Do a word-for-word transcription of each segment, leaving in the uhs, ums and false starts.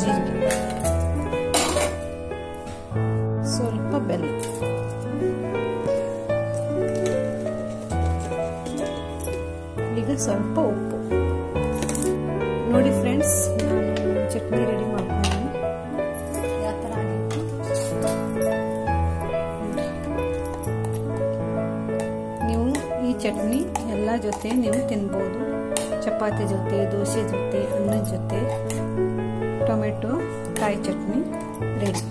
ಜೀರಿಗೆ, ಸ್ವಲ್ಪ ಬೆಲ್ಲ, ಈಗ ಸ್ವಲ್ಪ ಉಪ್ಪು. ನೋಡಿ ಫ್ರೆಂಡ್ಸ್, ನಾನು ಚಟ್ನಿ ರೆಡಿ ಮಾಡ್ತೀನಿ. ಯಾವ ಥರ ಆಗಿತ್ತು ನೀವು ಈ ಚಟ್ನಿ ಎಲ್ಲ ಜೊತೆ ನೀವು ತಿನ್ಬೋದು. ಚಪಾತಿ ಜೊತೆ, ದೋಸೆ ಜೊತೆ, ಅನ್ನದ ಜೊತೆ ಟೊಮೆಟೊ ಕಾಯಿ ಚಟ್ನಿ ರೆಡಿ.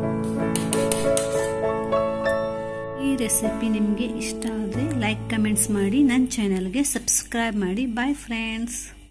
ಈ ರೆಸಿಪಿ ನಿಮಗೆ ಇಷ್ಟ ಆದರೆ ಲೈಕ್ ಕಮೆಂಟ್ಸ್ ಮಾಡಿ, ನನ್ನ ಚಾನೆಲ್ಗೆ ಸಬ್ಸ್ಕ್ರೈಬ್ ಮಾಡಿ. Bye friends.